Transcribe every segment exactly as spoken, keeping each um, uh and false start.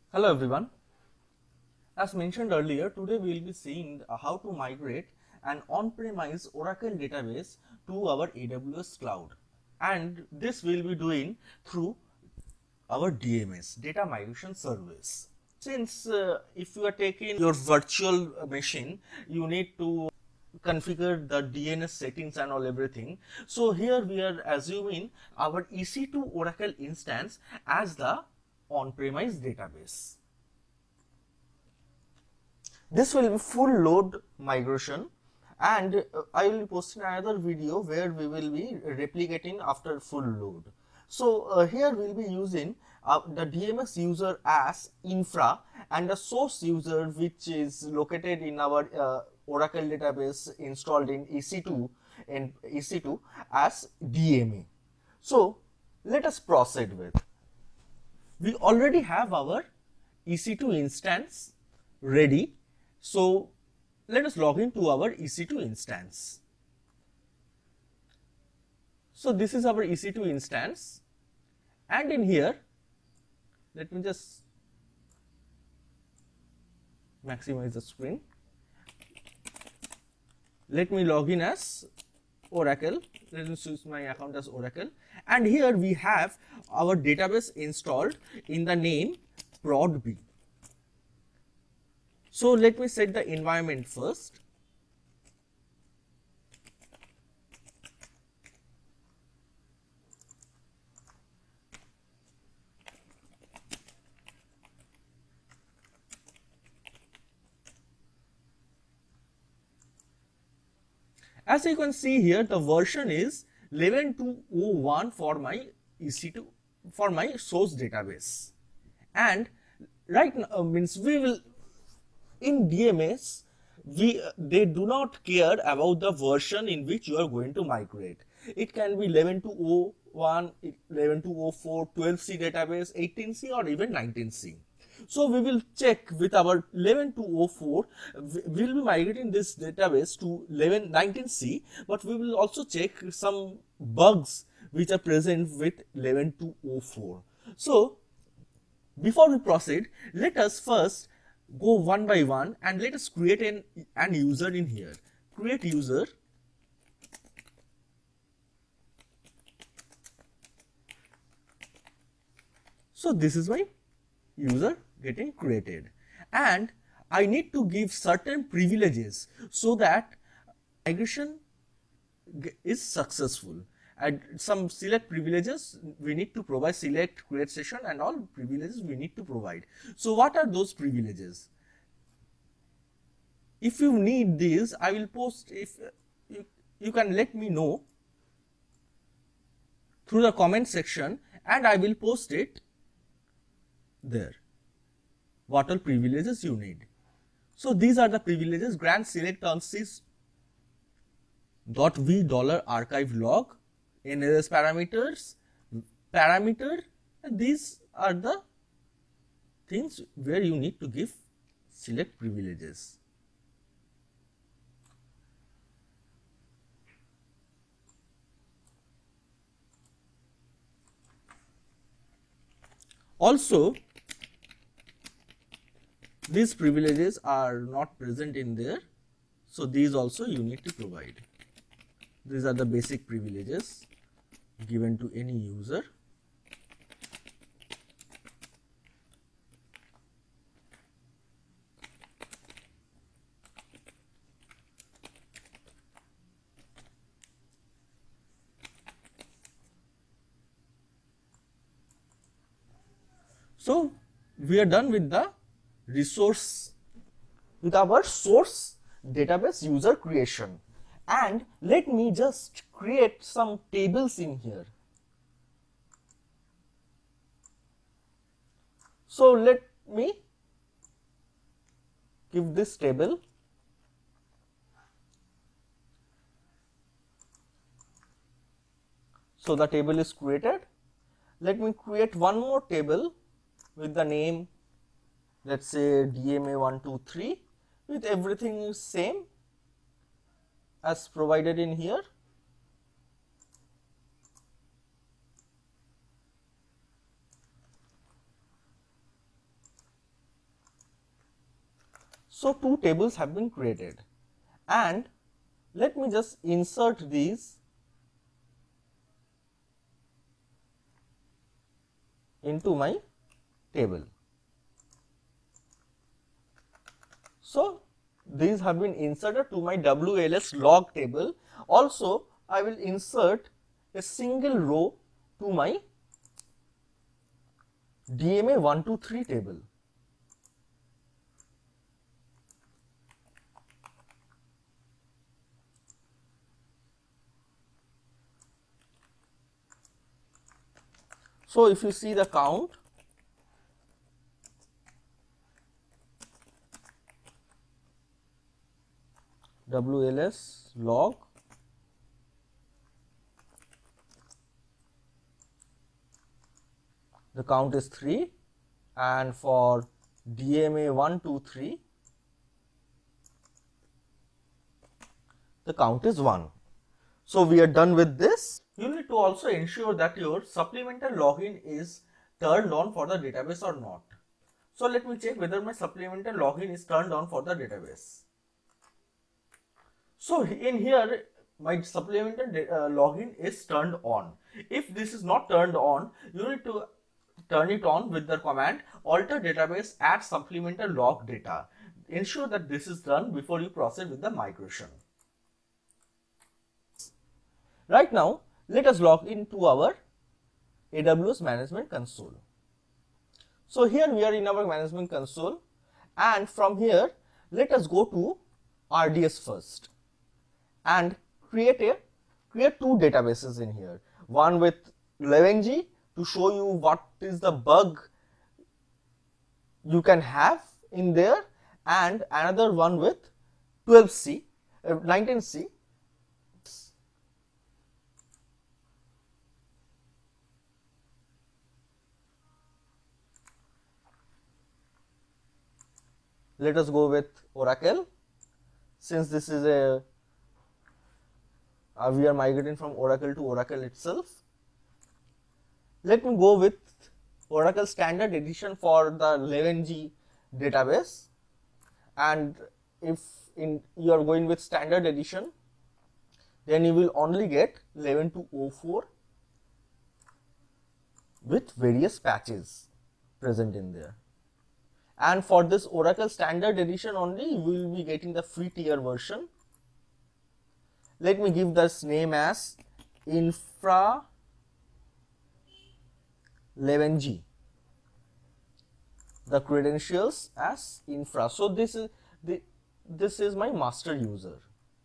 Hello everyone. As mentioned earlier, today we will be seeing how to migrate an on-premise Oracle database to our A W S cloud, and this we will be doing through our D M S, Data Migration Service. Since uh, if you are taking your virtual machine, you need to configure the D N S settings and all everything. So here we are assuming our E C two Oracle instance as the on-premise database. This will be full load migration, and uh, I will be posting another video where we will be replicating after full load. So uh, here we will be using uh, the D M S user as infra and the source user which is located in our uh, Oracle database installed in E C two and E C two as D M A. So let us proceed with. We already have our E C two instance ready. So let us log into our E C two instance. So this is our E C two instance, and in here, let me just maximize the screen. Let me log in as Oracle. Let me choose my account as Oracle, and here we have our database installed in the name ProdB. So let me set the environment first. As you can see here, the version is eleven point two oh one for my E C two, for my source database, and right now uh, means we will in D M S, we uh, they do not care about the version in which you are going to migrate. It can be eleven point two oh one, eleven point two oh four, twelve C database, eighteen C, or even nineteen C. So we will check with our eleven point two oh four. We will be migrating this database to eleven nineteen C, but we will also check some bugs which are present with eleven point two oh four. So before we proceed, let us first go one by one and let us create an, an user in here. Create user. So this is my user getting created, and I need to give certain privileges so that migration is successful. And some select privileges we need to provide, select, create session, and all privileges we need to provide. So what are those privileges? If you need these, I will post, if you, you can let me know through the comment section, and I will post it there, what all privileges you need. So these are the privileges: grant select on sys dot v dollar archive log, N A S parameters, parameter, and these are the things where you need to give select privileges. Also, these privileges are not present in there, so these also you need to provide. These are the basic privileges given to any user. So we are done with the resource, with our source database user creation, and let me just create some tables in here. So let me give this table. So the table is created. Let me create one more table with the name, let's say D M A one two three, with everything is same as provided in here. So two tables have been created, and let me just insert these into my table. So these have been inserted to my W L S log table. Also, I will insert a single row to my D M A one two three table. So if you see the count, W L S log the count is three, and for D M A one two three the count is one. So we are done with this. You need to also ensure that your supplemental login is turned on for the database or not. So let me check whether my supplemental login is turned on for the database. So in here my supplemental uh, login is turned on. If this is not turned on, you need to turn it on with the command alter database add supplemental log data. Ensure that this is done before you proceed with the migration. Right now, let us log into our A W S Management Console. So here we are in our Management Console, and from here let us go to R D S first and create a create two databases in here. One with eleven G to show you what is the bug you can have in there, and another one with twelve C, uh, nineteen C. Let us go with Oracle, since this is a uh, we are migrating from Oracle to Oracle itself. Let me go with Oracle Standard Edition for the eleven G database, and if in you are going with Standard Edition, then you will only get eleven to oh four with various patches present in there. And for this Oracle Standard Edition only, we will be getting the free tier version. Let me give this name as Infra eleven G. The credentials as Infra. So this is the this is my master user.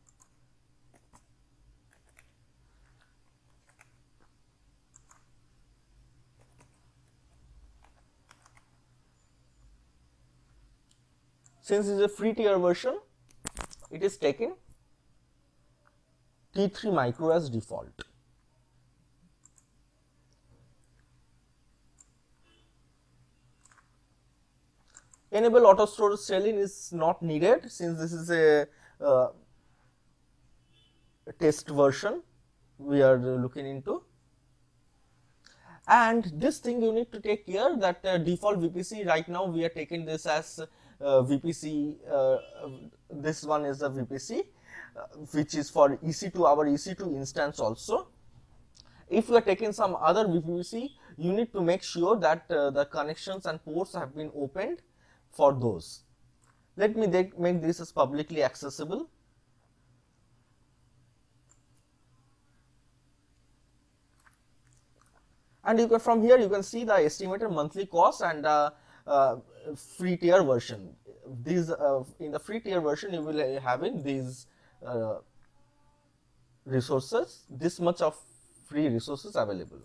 Since it is a free tier version, it is taken T three micro as default. Enable auto storage scaling is not needed, since this is a uh, test version we are looking into. And this thing you need to take care that uh, default V P C, right now we are taking this as uh, V P C, uh, this one is the V P C uh, which is for E C two, our E C two instance also. If you are taking some other V P C, you need to make sure that uh, the connections and ports have been opened for those. Let me make this as publicly accessible. And you can, from here you can see the estimated monthly cost and uh, uh, free tier version. These uh, in the free tier version you will have in these uh, resources, this much of free resources available.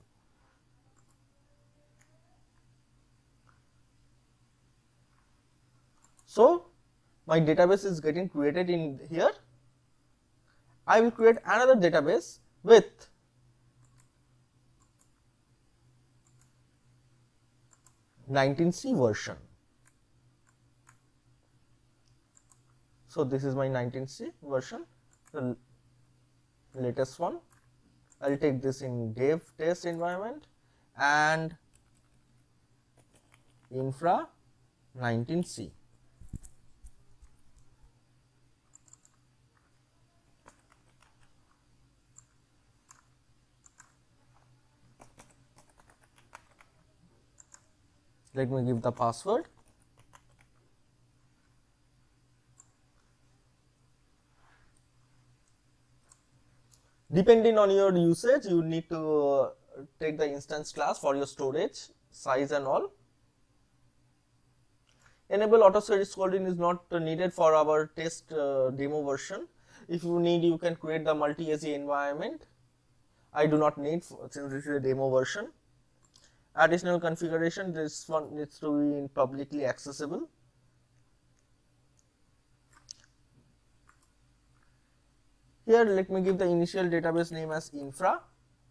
So my database is getting created in here. I will create another database with nineteen C version. So this is my nineteen C version, the latest one. I will take this in dev test environment and infra nineteen C. Let me give the password. Depending on your usage, you need to uh, take the instance class for your storage size and all. Enable auto scrolling is not needed for our test uh, demo version. If you need, you can create the multi-A Z environment. I do not need, since this is a demo version. Additional configuration, this one needs to be publicly accessible. Here, let me give the initial database name as infra,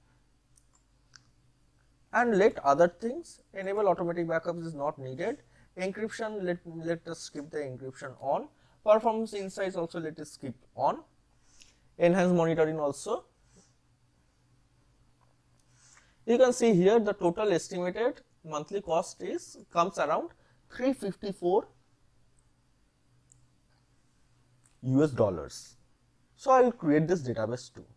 and let other things. Enable automatic backups is not needed. Encryption, let, let us skip the encryption on. Performance insights also let us skip on. Enhanced monitoring also. You can see here the total estimated monthly cost is comes around three hundred fifty-four U S dollars. So I will create this database too.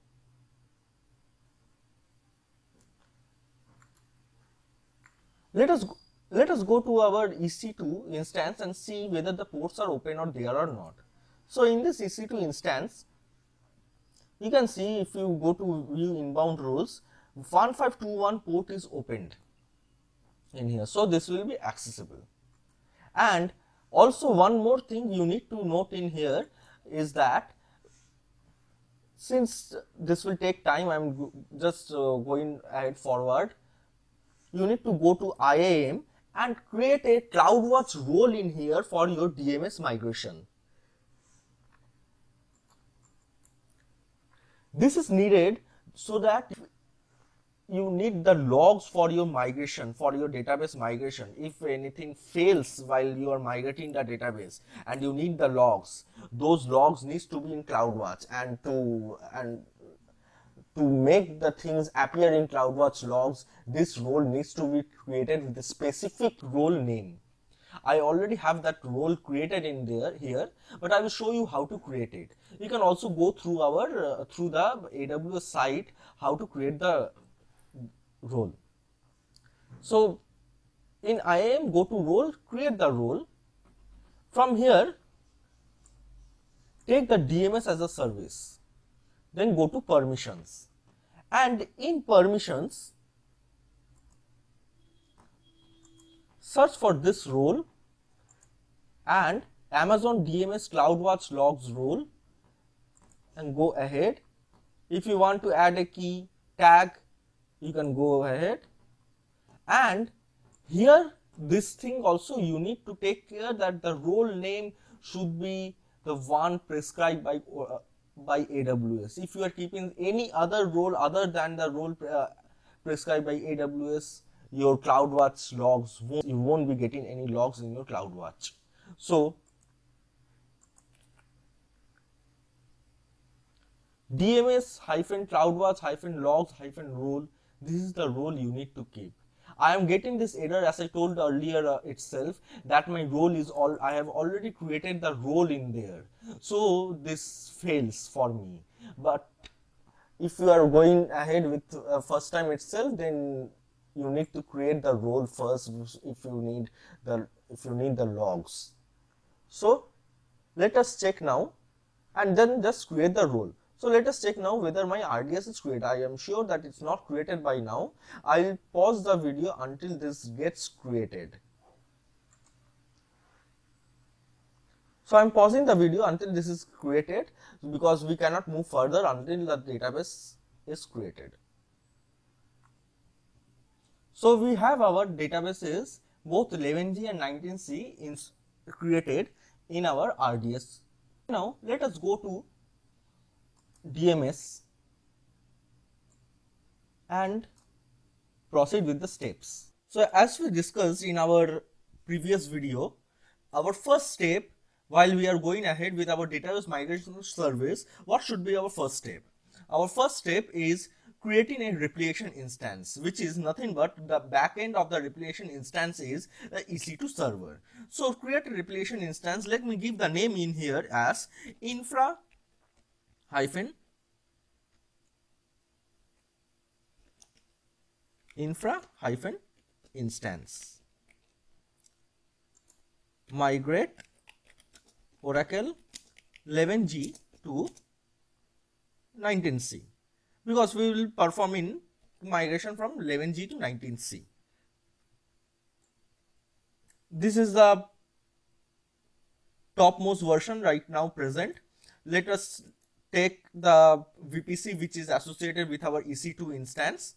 Let us go, let us go to our E C two instance and see whether the ports are open or there or not. So in this E C two instance, you can see if you go to view inbound roles, one five two one port is opened in here. So this will be accessible. And also one more thing you need to note in here is that since this will take time, I am just uh, going ahead forward. You need to go to I A M and create a CloudWatch role in here for your D M S migration. This is needed so that you need the logs for your migration, for your database migration. If anything fails while you are migrating the database and you need the logs, those logs needs to be in CloudWatch, and to and to make the things appear in CloudWatch logs, this role needs to be created with a specific role name. I already have that role created in there here, but I will show you how to create it. You can also go through our uh, through the A W S site how to create the role. So in I A M, go to role, create the role. From here, take the D M S as a service, then go to permissions, and in permissions search for this role and Amazon D M S CloudWatch logs role and go ahead. If you want to add a key tag, you can go ahead. And here this thing also you need to take care that the role name should be the one prescribed by uh, by A W S. If you are keeping any other role other than the role uh, prescribed by A W S, your CloudWatch logs won't, you won't be getting any logs in your CloudWatch. So D M S hyphen CloudWatch hyphen logs hyphen role, this is the role you need to keep. I am getting this error as I told earlier uh, itself that my role is all, I have already created the role in there. So this fails for me. But if you are going ahead with uh, first time itself, then you need to create the role first if you need the if you need the logs. So let us check now and then just create the role. So let us check now whether my R D S is created. I am sure that it's not created by now. I will pause the video until this gets created. So I am pausing the video until this is created because we cannot move further until the database is created. So we have our databases both eleven G and nineteen C in, created in our R D S. Now let us go to D M S and proceed with the steps. So as we discussed in our previous video, our first step while we are going ahead with our database migration service, what should be our first step? Our first step is creating a replication instance, which is nothing but the backend of the replication instance is the E C two server. So create a replication instance. Let me give the name in here as infra hyphen infra hyphen instance. migrate Oracle eleven G to nineteen C, because we will perform in migration from eleven G to nineteen C. This is the topmost version right now present. Let us take the V P C which is associated with our E C two instance.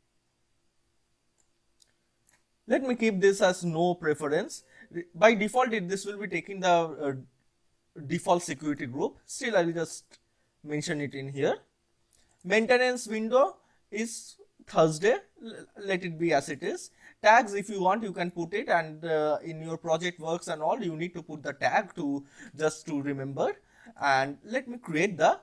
Let me keep this as no preference. By default, it, this will be taking the uh, default security group. Still, I will just mention it in here. Maintenance window is Thursday. Let it be as it is. Tags, if you want, you can put it, and uh, in your project works and all, you need to put the tag to just to remember. And let me create the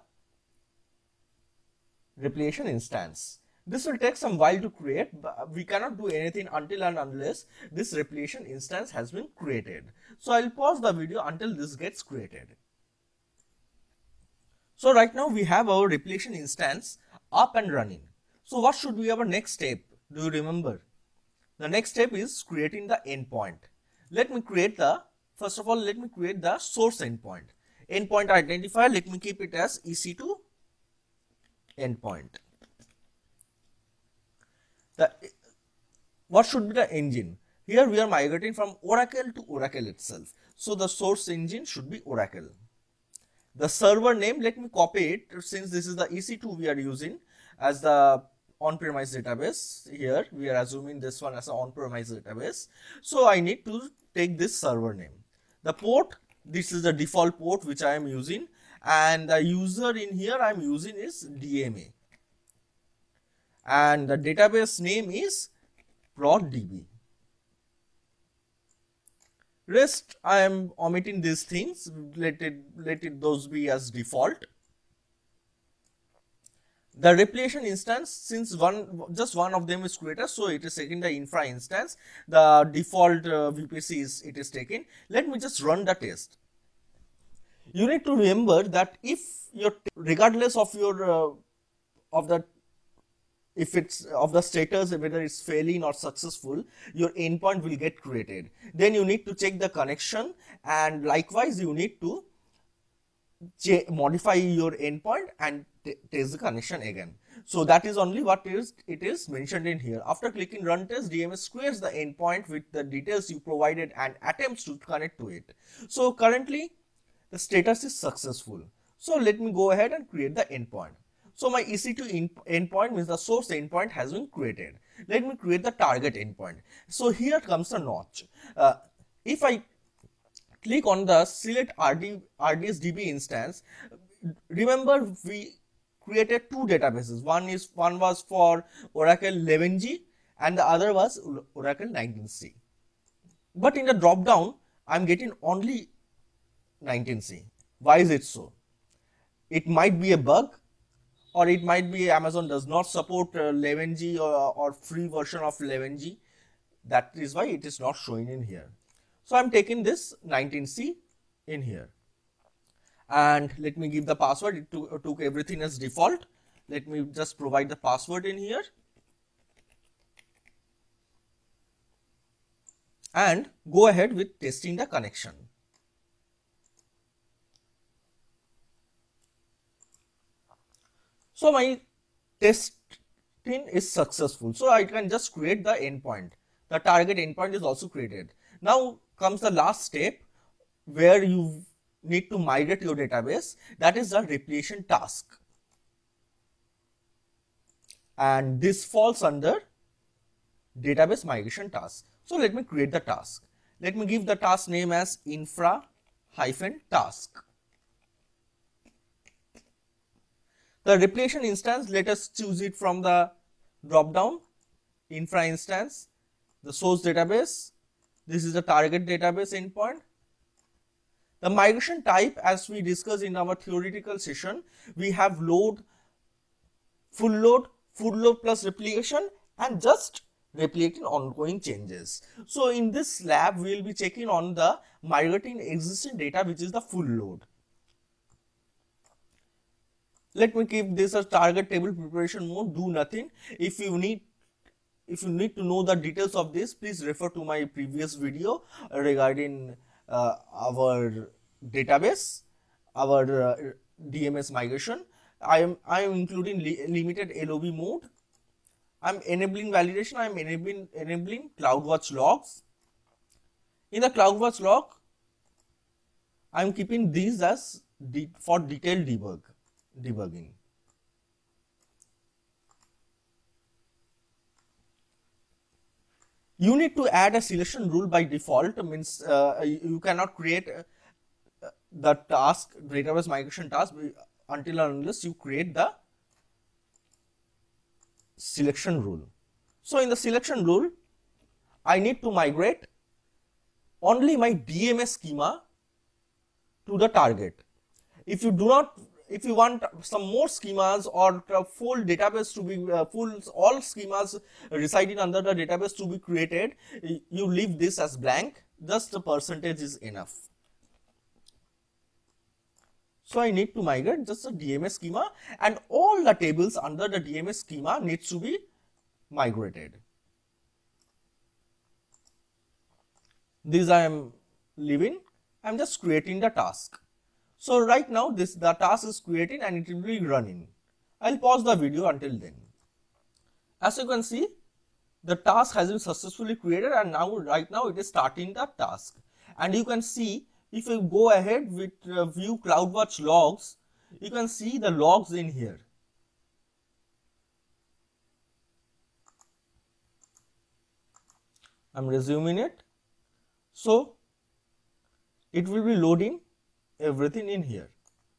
replication instance. This will take some while to create, but we cannot do anything until and unless this replication instance has been created. So I'll pause the video until this gets created. So right now we have our replication instance up and running. So what should be our next step? Do you remember? The next step is creating the endpoint. Let me create the, first of all, let me create the source endpoint. Endpoint identifier, let me keep it as E C two endpoint. The, what should be the engine? Here we are migrating from Oracle to Oracle itself. So the source engine should be Oracle. The server name, let me copy it, since this is the E C two we are using as the on-premise database. Here we are assuming this one as an on-premise database. So I need to take this server name. The port, this is the default port which I am using, and the user in here I am using is D M A. And the database name is ProdDB. Rest I am omitting these things. Let it let it those be as default. The replication instance, since one just one of them is created, so it is taking the infra instance. The default uh, V P C is it is taken. Let me just run the test. You need to remember that if your regardless of your uh, of the if it's of the status, whether it's failing or successful, your endpoint will get created. Then you need to check the connection, and likewise you need to modify your endpoint and test the connection again. So that is only what is it is mentioned in here. After clicking run test, D M S squares the endpoint with the details you provided and attempts to connect to it. So currently the status is successful. So let me go ahead and create the endpoint. So my E C two endpoint means the source endpoint has been created. Let me create the target endpoint. So here comes the notch. Uh, if I click on the select R D, R D S D B instance, remember we created two databases. One is one was for Oracle eleven G and the other was Oracle nineteen C. But in the drop down, I'm getting only nineteen C. Why is it so? It might be a bug, or it might be Amazon does not support uh, eleven G or, or free version of eleven G. That is why it is not showing in here. So I'm taking this nineteen C in here. And let me give the password. It took, uh, took everything as default. Let me just provide the password in here. And go ahead with testing the connection. So my testing is successful. So I can just create the endpoint. The target endpoint is also created. Now comes the last step where you need to migrate your database. That is the replication task. And this falls under database migration task. So let me create the task. Let me give the task name as infra hyphen task. The replication instance, let us choose it from the drop down. Infra instance, the source database. This is the target database endpoint. The migration type, as we discussed in our theoretical session, we have load, full load, full load plus replication, and just replicating ongoing changes. So in this lab, we will be checking on the migrating existing data, which is the full load. Let me keep this as target table preparation mode, do nothing. If you need if you need to know the details of this, please refer to my previous video regarding uh, our database, our uh, D M S migration. I am I am including li limited L O B mode. I am enabling validation. I am enabling enabling CloudWatch logs. In the CloudWatch log, I am keeping these as de for detailed debug debugging. You need to add a selection rule by default, means uh, you cannot create uh, the task, database migration task, until and unless you create the selection rule. So in the selection rule, I need to migrate only my D M S schema to the target. If you do not, if you want some more schemas or full database to be uh, full all schemas residing under the database to be created, you leave this as blank. Just the percentage is enough. So I need to migrate just a D M S schema, and all the tables under the D M S schema needs to be migrated. These I am leaving. I am just creating the task. So right now this the task is creating and it will be running. I'll pause the video until then. As you can see, the task has been successfully created, and now right now it is starting the task. And you can see, if you go ahead with uh, view CloudWatch logs, you can see the logs in here. I'm resuming it. So it will be loading everything in here.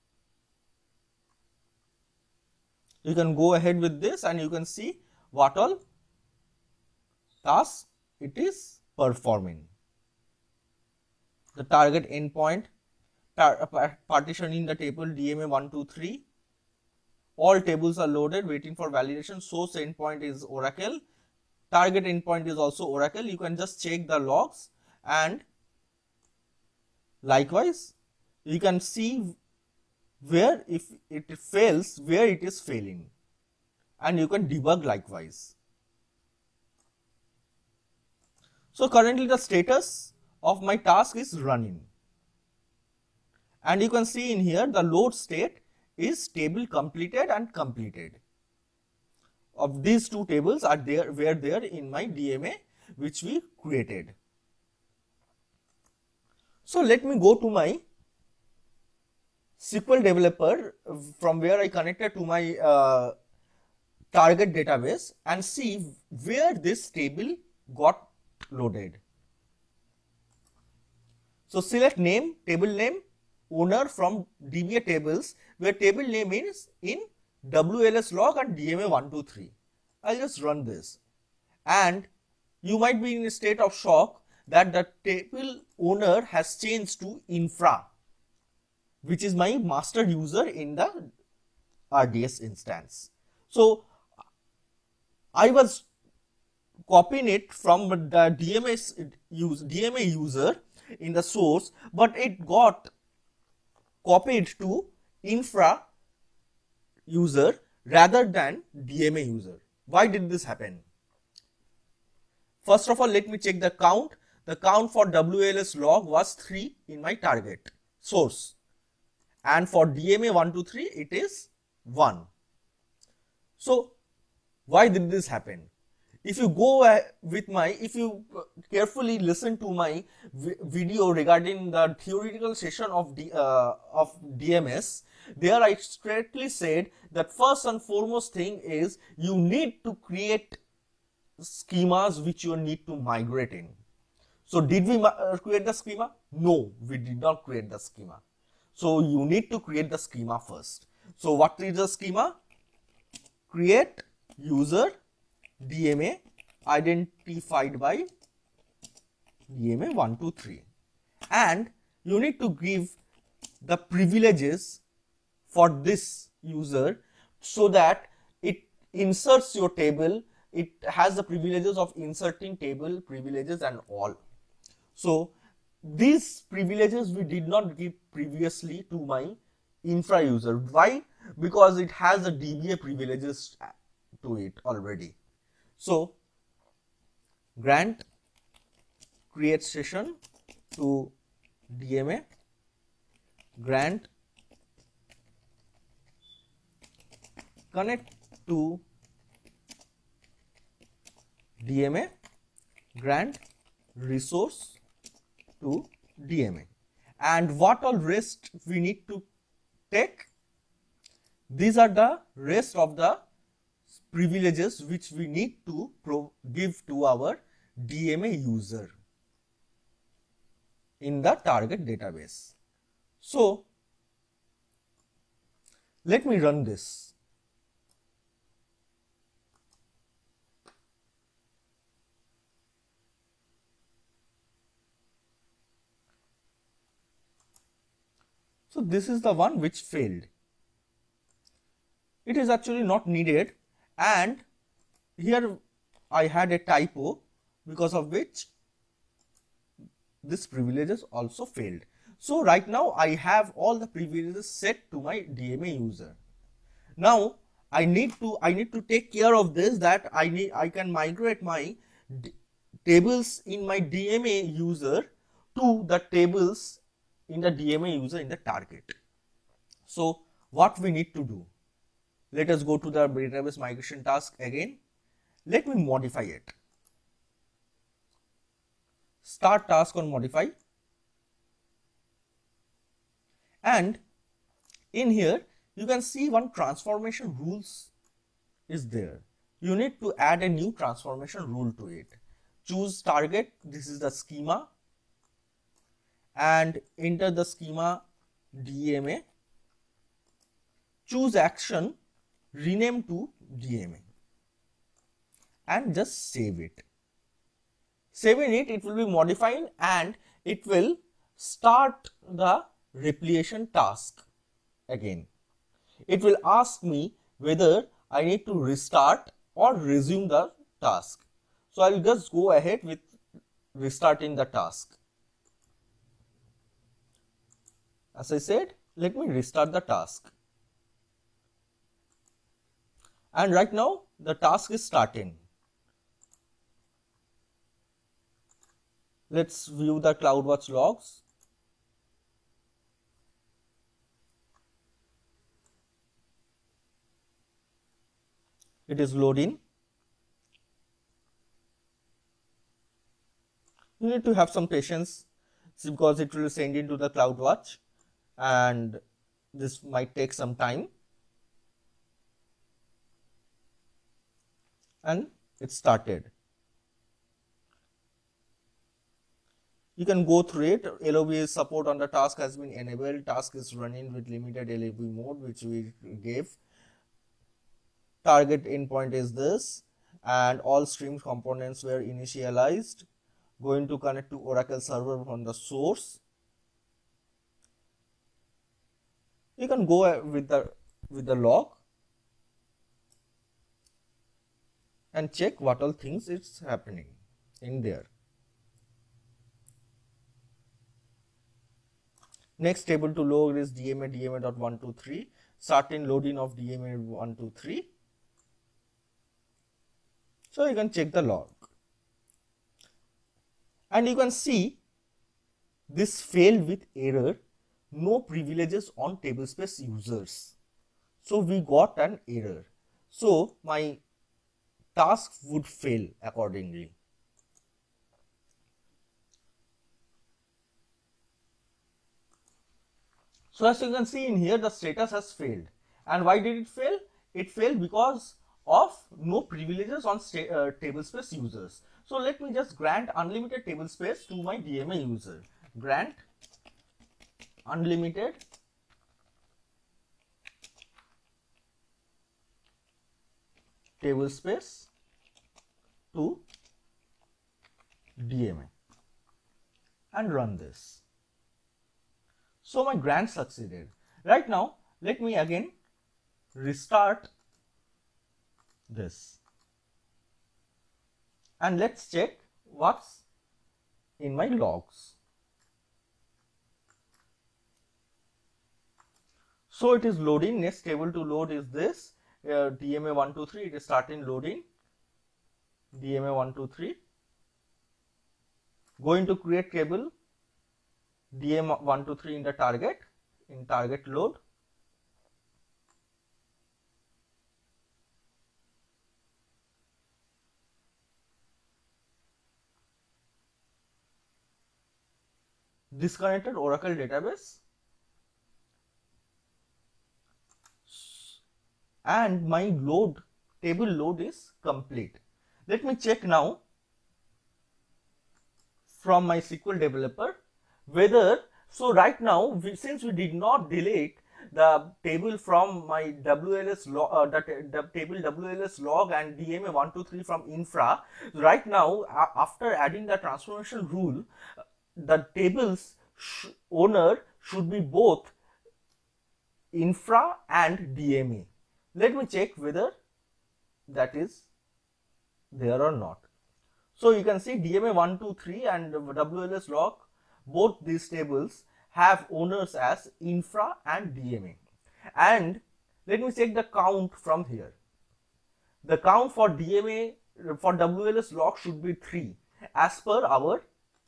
You can go ahead with this and you can see what all tasks it is performing. The target endpoint, tar partition in the table D M A one two three. All tables are loaded, waiting for validation. Source endpoint is Oracle. Target endpoint is also Oracle. You can just check the logs, and likewise you can see where if it fails, where it is failing, and you can debug likewise. So currently the status of my task is running, and you can see in here the load state is table completed and completed. Of these two tables are there were there in my D M A which we created. So let me go to my S Q L developer from where I connected to my uh, target database and see where this table got loaded. So select name, table name, owner from D B A tables, where table name is in W L S log and D M A one two three. I'll just run this, and you might be in a state of shock that the table owner has changed to infra, which is my master user in the R D S instance. So I was copying it from the D M S use D M A user in the source, but it got copied to infra user rather than D M A user. Why did this happen? First of all, let me check the count. The count for W L S log was three in my target source, and for D M A one two three it is one. So why did this happen? If you go uh, with my, if you carefully listen to my video regarding the theoretical session of D, uh, of D M S, there I straightly said that first and foremost thing is you need to create schemas which you need to migrate in. So did we uh, create the schema? No, we did not create the schema. So you need to create the schema first. So what is the schema? Create user D M A identified by D M A one two three, and you need to give the privileges for this user so that it inserts your table. It has the privileges of inserting table privileges and all. So these privileges we did not give previously to my infra user. Why? Because it has the D B A privileges to it already. So grant create session to D M A grant connect to D M A grant resource to D M A. And what all rest we need to take? These are the rest of the privileges which we need to pro give to our D M A user in the target database. So let me run this. So this is the one which failed. It is actually not needed, and here I had a typo, because of which this privileges also failed. So right now I have all the privileges set to my D M A user. Now I need to I need to take care of this, that I need I can migrate my tables in my D M A user to the tables in the D M A user in the target. So what we need to do? Let us go to the database migration task again. Let me modify it. Start task on modify. And in here you can see one transformation rules is there. You need to add a new transformation rule to it. Choose target. This is the schema. And enter the schema D M A. Choose action. Rename to D M A and just save it. Saving it, it will be modifying and it will start the replication task again. It will ask me whether I need to restart or resume the task. So I will just go ahead with restarting the task. As I said, let me restart the task. And right now the task is starting. Let's view the CloudWatch logs. It is loading. You need to have some patience because it will send into the CloudWatch and this might take some time. And it started. You can go through it. L O B support on the task has been enabled. Task is running with limited L O B mode, which we gave. Target endpoint is this, and all stream components were initialized. Going to connect to Oracle server from the source. You can go with the with the log and check what all things is happening in there. Next table to load is D M A D M A dot one two three. Certain loading of D M A one two three. So you can check the log. And you can see this failed with error. No privileges on tablespace users. So we got an error. So my task would fail accordingly. So as you can see in here, the status has failed. And why did it fail? It failed because of no privileges on uh, tablespace users. So let me just grant unlimited tablespace to my D M A user. Grant unlimited tablespace to D M A and run this. So my grant succeeded. Right now, let me again restart this and let's check what's in my logs. So it is loading. Next table to load is this uh, D M A one two three. It is starting loading. D M A one two three. Going to create table. D M one two three in the target, in target load. Disconnected Oracle database, and my load, table load is complete. Let me check now from my S Q L developer whether, so right now we, since we did not delete the table from my W L S log, uh, the, the table W L S log and D M A one two three from infra, right now uh, after adding the transformation rule, uh, the tables sh owner should be both infra and D M A. Let me check whether that is there or not. So you can see D M A one two three and W L S log, both these tables have owners as infra and D M A. And let me check the count from here. The count for D M A, for W L S log should be three as per our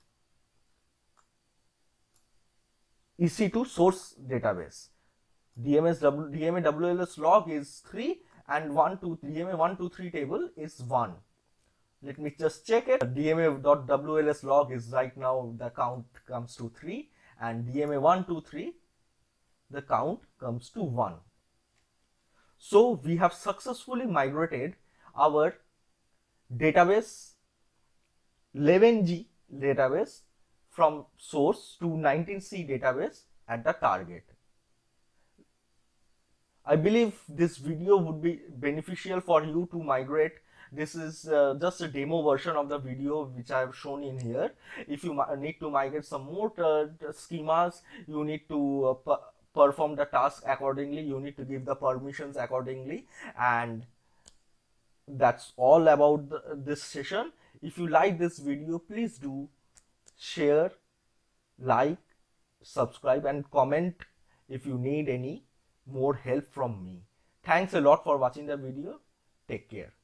E C two source database. D M A W L S log is three and one two D M A one two three table is one. Let me just check it. D M A dot W L S log is right now, the count comes to three, and D M A one two three, the count comes to one. So we have successfully migrated our database, eleven G database, from source to nineteen C database at the target. I believe this video would be beneficial for you to migrate. This is uh, just a demo version of the video which I have shown in here. If you need to migrate some more uh, schemas, you need to uh, perform the task accordingly, you need to give the permissions accordingly, and that's all about the, this session. If you like this video, please do share, like, subscribe and comment if you need any more help from me. Thanks a lot for watching the video. Take care.